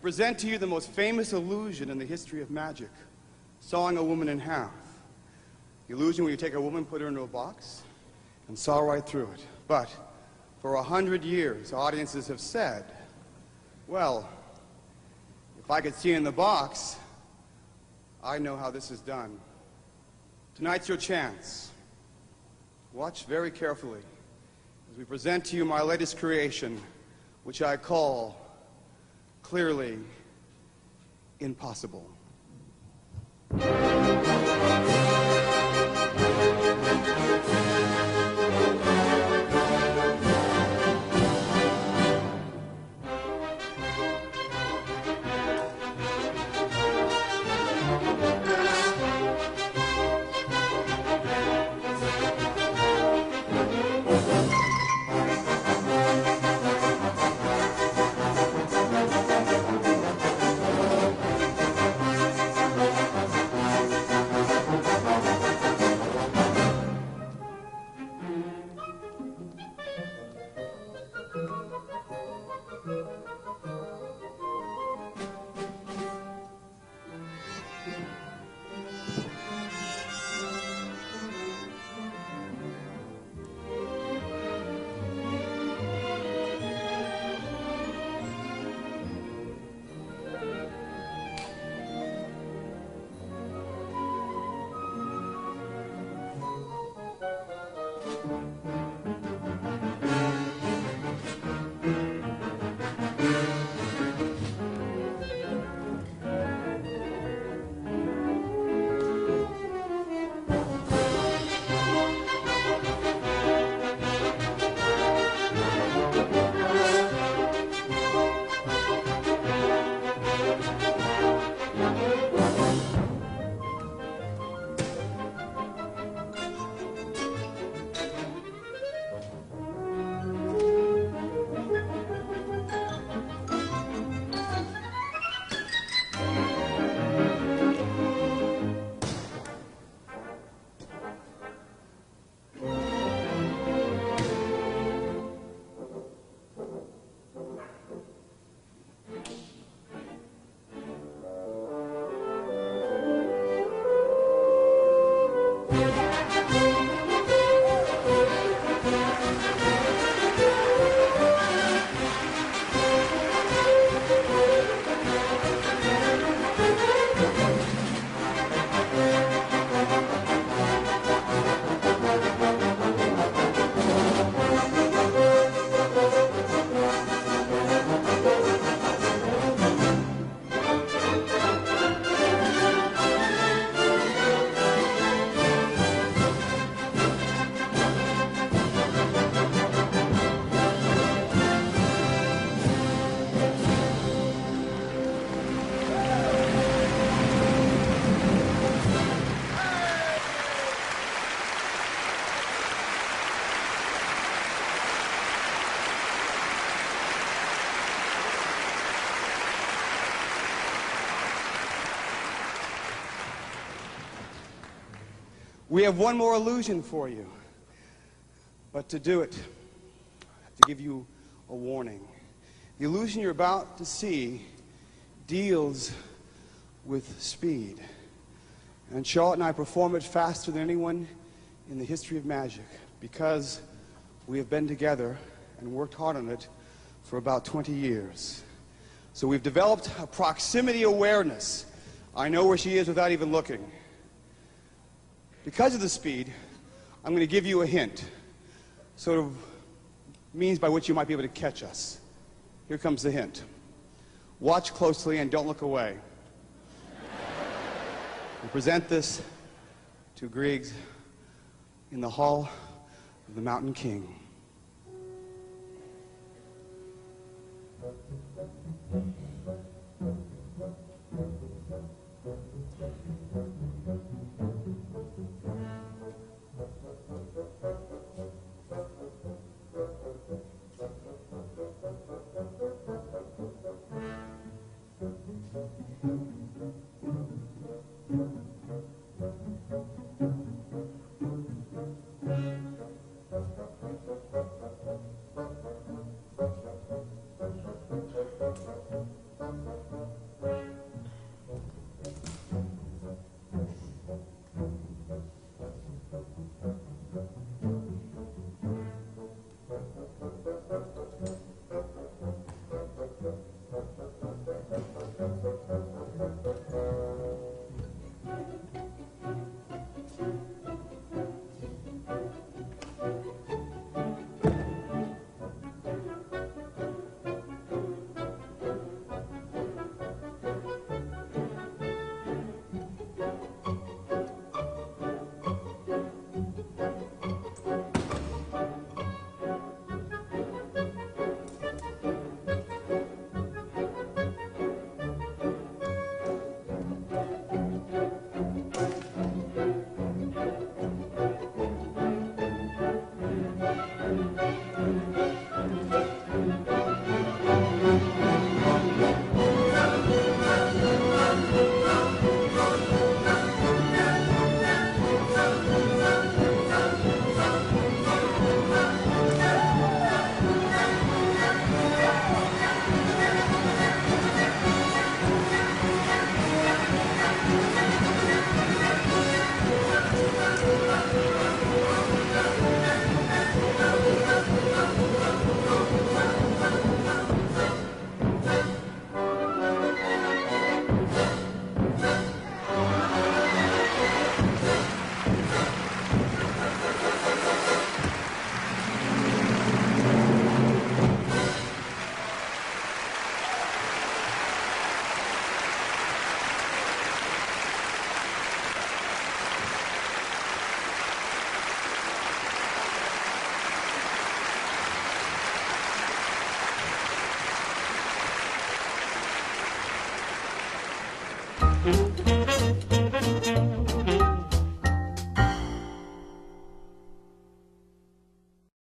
present to you the most famous illusion in the history of magic, sawing a woman in half. The illusion where you take a woman, put her into a box, and saw right through it. But for 100 years, audiences have said, well, if I could see in the box, I know how this is done. Tonight's your chance. Watch very carefully as we present to you my latest creation, which I call Clearly Impossible. We have one more illusion for you. But to do it, I have to give you a warning. The illusion you're about to see deals with speed. And Charlotte and I perform it faster than anyone in the history of magic because we have been together and worked hard on it for about 20 years. So we've developed a proximity awareness. I know where she is without even looking. Because of the speed, I'm going to give you a hint, sort of means by which you might be able to catch us. Here comes the hint. Watch closely and don't look away. We present this to Griggs in the Hall of the Mountain King.